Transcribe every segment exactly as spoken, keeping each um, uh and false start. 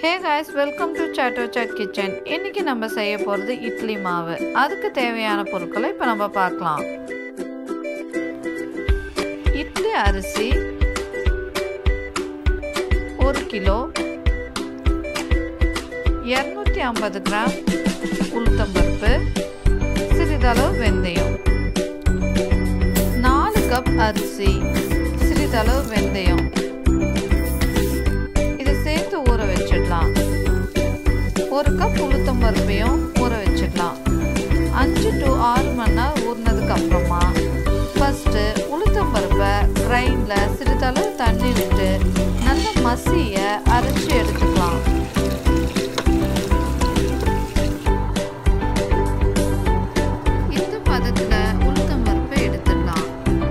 Hey guys, welcome to Chato Chat Kitchen. இன்னைக்கு நம்ம செய்ய போறது இட்லி மாவு. அதுக்கு தேவையான பொருட்களை இப்ப நம்ம பார்க்கலாம். இட்லி அரிசி ஒரு கிலோ, இருநூற்று ஐம்பது கிராம் உளுத்தம் பருப்பு, சிறிதளவு வெந்தயம், நாலு கப் அரிசி, சிறிதளவு வெந்தயம். ஒரு கப் உளுத்தம் பருப்பையும் ஊற வச்சிடலாம். அஞ்சு டு ஆறு மணி நேரம் ஊறினதுக்கு அப்புறமா ஃபர்ஸ்ட் உளுத்தம் பருப்பை கிரைண்டில் சிறிதளவு தண்ணி விட்டு நல்ல மசிய அரைச்சி எடுத்துக்கலாம். இந்த பதத்தில் உளுத்தம் பருப்பை எடுத்துடலாம்.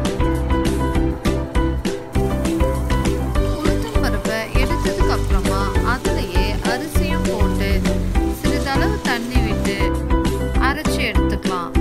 உளுத்தம் பருப்பை எடுத்ததுக்கு அப்புறமா அதுலேயே அரிசியும் போட்டு சிறிதளவு தண்ணி விட்டு அரைச்சி எடுத்துக்கலாம்.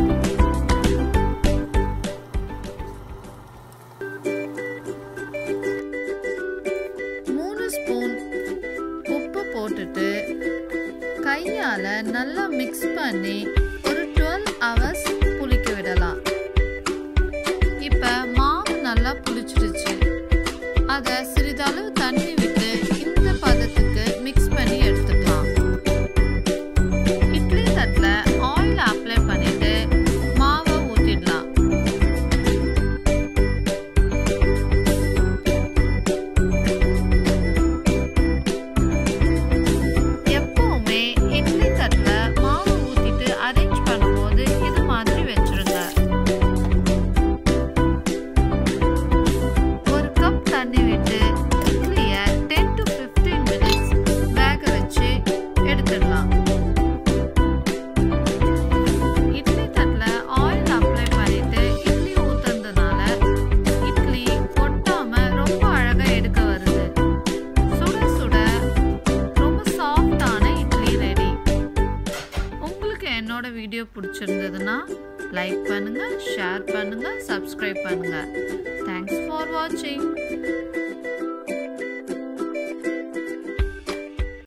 மூணு ஸ்பூன் உப்பு போட்டுட்டு கையால நல்லா மிக்ஸ் பண்ணி ஒரு டுவெல் ஹவர்ஸ் புளிக்க விடலாம். இப்ப மாவு நல்லா புளிச்சிடுச்சு. அதை சிறிதளவு தண்ணி விட்டு இந்த பதத்துக்கு மிக்ஸ் பண்ணி எடுத்துக்கலாம். இட்லி தட்டுல ஆயில் அப்ளை பண்ணிட்டு மாவை ஊத்திடலாம். எப்பவுமே இட்லி தட்டுல மாவை ஊத்திட்டு அரேஞ்ச் பண்ணும்போது இது மாதிரி வச்சிருங்க. ஒரு கப் தண்ணி விட்டு இட்லிய டென் டு ஃபிஃப்டீன் மினிட்ஸ் வேக வச்சு எடுத்துடலாம். இட்லி தட்டுல ஆயில் அப்ளை பண்ணிட்டு இட்லி ஊத்துறதுனால இட்லி ஒட்டாம ரொம்ப அழகா எடுக்க வருது. சுட சுட ரொம்ப சாஃப்டான இட்லி ரெடி. உங்களுக்கு என்னோட வீடியோ பிடிச்சிருந்ததுன்னா லைக் பண்ணுங்க, ஷேர் பண்ணுங்க, சப்ஸ்கிரைப் பண்ணுங்க. தேங்க்ஸ் ஃபார் வாட்சிங்.